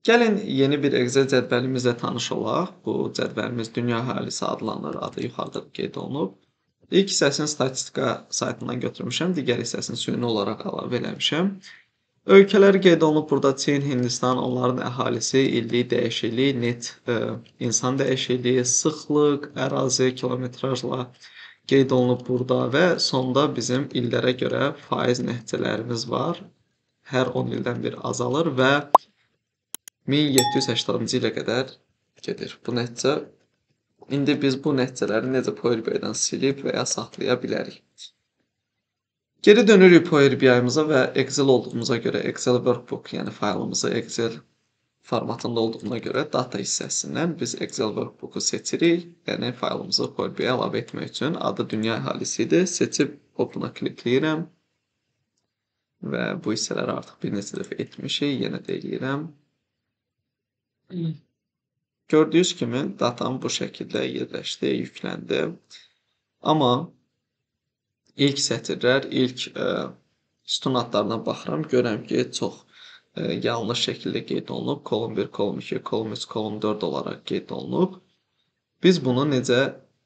Gəlin yeni bir Excel cədvəlimizlə tanış olaq. Bu cədvəlimiz dünya əhalisi adlanır, adı yuxarıda qeyd olunub. İlk hissəsini statistika saytından götürmüşəm, digər hissəsini süni olaraq əlavə eləmişəm. Ölkələri qeyd olunub burada Çin, Hindistan, onların əhalisi, illik dəyişiklik, net insan dəyişikliyi, sıxlıq, ərazi, kilometrajla qeyd olunub burada və sonda bizim illərə görə faiz nəticələrimiz var. Hər 10 ildən bir azalır və 1780-cı ilə qədər gedir bu nəticə. İndi biz bu nəticələri necə Power BI-dən silib və ya saxlaya bilərik. Geri dönürük Power BI-mıza və Excel olduğumuza görə Excel Workbook, yəni faylımızı Excel formatında olduğuna görə data hissəsindən biz Excel Workbook-u seçirik. Yəni faylımızı Power BI-yə əlavə etmək üçün adı dünya əhalisi idi. Seçib Open-a klikləyirəm və bu hissələri artıq bir neçə dəfə etmişik. Yenə də eləyirəm. Gördüyünüz kimi datam bu şəkildə yerləşdi, yükləndi. Amma ilk sətirlər, ilk sütun adlarına baxıram, görürəm ki, çox yanlış şəkildə qeyd olunub. Kolon 1, kolon 2, kolon 3, kolon 4 olaraq qeyd olunub. Biz bunu necə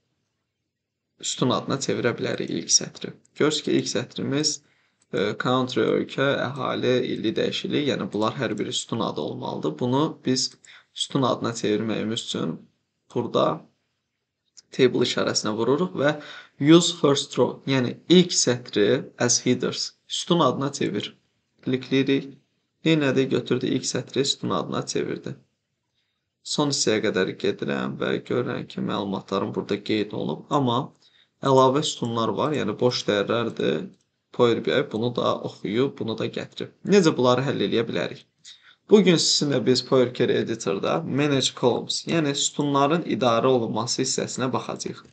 sütun adına çevirə bilərik ilk sətri? Görürsünüz ki, ilk sətrimiz country, ölkə, əhali, illik dəyişiklik, yəni bunlar hər biri sütun adı olmalıdır. Bunu biz sütun adına çevirməyimiz üçün burada table işarəsinə vururuq və use first row, yəni ilk sətri as headers, sütun adına çevir. Klikləyirik. Yenədə götürdü ilk sətri sütun adına çevirdi. Son hissəyə qədər gedirəm və görürəm ki, məlumatlarım burada qeyd olunub, amma əlavə sütunlar var, yəni boş dəyərlərdir. Power BI bunu da oxuyub, bunu da gətirib. Necə bunları həll edə bilərik? Bugün sizinlə biz Power Query Editor'da Manage Columns, yəni sütunların idarə olunması hissəsinə baxacağıq.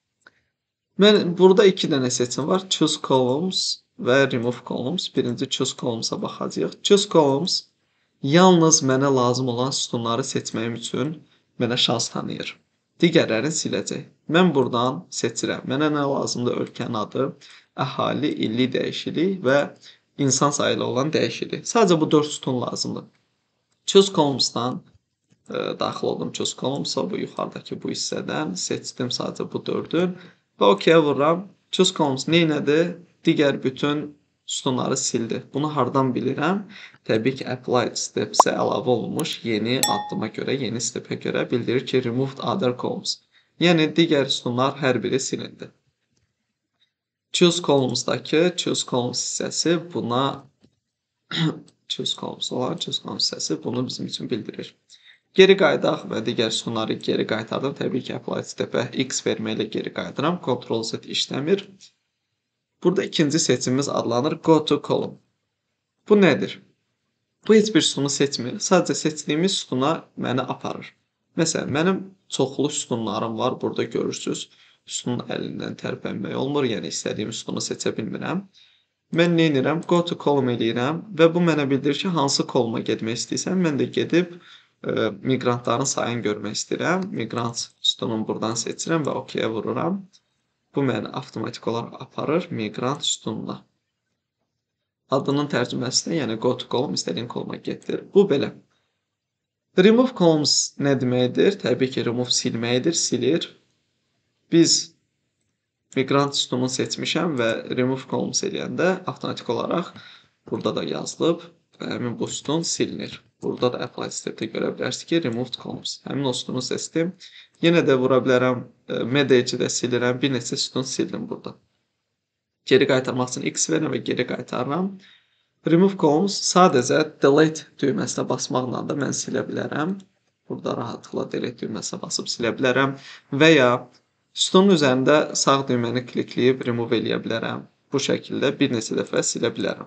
Burada iki dənə seçim var. Choose Columns və Remove Columns. Birinci Choose Columns'a baxacağıq. Choose Columns yalnız mənə lazım olan sütunları seçməyim üçün mənə şans tanıyır. Digərlərini siləcək. Mən buradan seçirəm. Mənə nə lazımdır? Ölkənin adı, əhali, illik dəyişiklik və insan sayı ilə olan dəyişiklik. Sadəcə bu 4 sütun lazımdır. Choose Columns'dan daxil oldum Choose Columns'a, bu yuxarıdakı bu hissədən seçdim sadəcə bu 4-ü və OK-yə vururam. Choose Columns neynədir? Digər bütün sütunları sildi. Bunu hardan bilirəm? Təbii ki, Applied Steps-ə əlavə olunmuş yeni addıma görə, yeni stepə görə bildirir ki, Removed Other Columns. Yəni, digər sütunlar hər biri silindi. Choose Columns'dakı Choose Columns hissəsi buna Choose Columns olan Choose Columns hissəsi bunu bizim üçün bildirir. Geri qayıdaq və digər sütunları geri qaytardım. Təbii ki, Applied Step-ə X verməklə geri qayıdıram. Ctrl-Z işləmir. Burada ikinci seçimimiz adlanır Go to Column. Bu nədir? Bu heç bir sütunu seçmir. Sadəcə seçdiyimiz sütuna məni aparır. Məsələn, mənim çoxlu sütunlarım var. Burada görürsünüz. Sütunun əlindən tərpənmək olmur. Yəni, istədiyim sütunu seçə bilmirəm. Mən nə edirəm? Go to Column eləyirəm və bu mənə bildirir ki, hansı koluma getmək istəyirsən. Mən də gedib miqrantların sayını görmək istəyirəm. Miqrant sütununu buradan seçirəm və OK-yə vururam. Bu məni avtomatik olaraq aparır miqrant sütununa. Adının tərcüməsi də, yəni Go to Column istədiyin koluma getdir. Bu belə. Remove Columns nə deməkdir? Təbii ki, remove silməkdir, silir. Biz miqrant sütununu seçmişəm və Remove Columns eləyəndə avtomatik olaraq burada da yazılıb və həmin bu sütun silinir. Burada da Apply Step-də görə bilərsiniz ki, Removed Columns. Həmin o sütunu seçdim. Yenə də vura bilərəm, MD-ci də silirəm, bir neçə sütun sildim burada. Geri qaytarmaq üçün X verirəm və geri qaytarıram. Remove Columns sadəcə Delete düyməsinə basmaqla da mən silə bilərəm. Burada rahatlıqla Delete düyməsinə basıb silə bilərəm. Və ya sütunun üzərində sağ düyməni klikləyib Remove eləyə bilərəm. Bu şəkildə bir neçə dəfə silə bilərəm.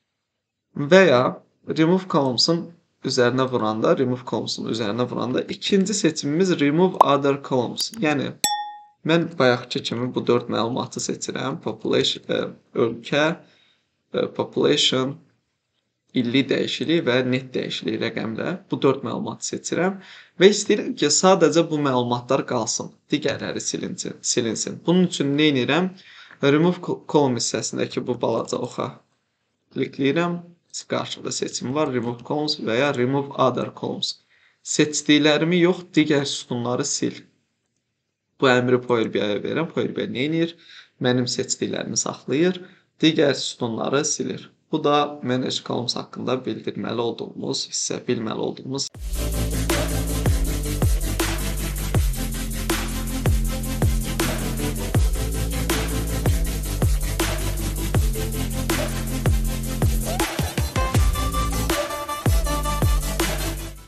Və ya Remove Columns'ın üzərinə vuranda, Remove Columns'un üzərinə vuranda ikinci seçimimiz Remove Other Columns. Yəni, mən bayaqki kimi bu 4 məlumatı seçirəm. Population, ölkə, population, illik dəyişiklik və net dəyişiklik rəqəmlə bu 4 məlumatı seçirəm. Və istəyirəm ki, sadəcə bu məlumatlar qalsın. Digərləri silinsin. Bunun üçün nə edirəm? Remove Column hissəsindəki bu balaca oxa klikləyirəm. qarşıda seçim var. Remove columns və ya remove other columns. Seçdiklərimi yox, digər sütunları sil. Bu əmri Power BI-yə verirəm. Power BI nə edir? Mənim seçdiklərimi saxlayır, digər sütunları silir. Bu da Manage Columns haqqında bildirməli olduğumuz hissə, bilməli olduğumuz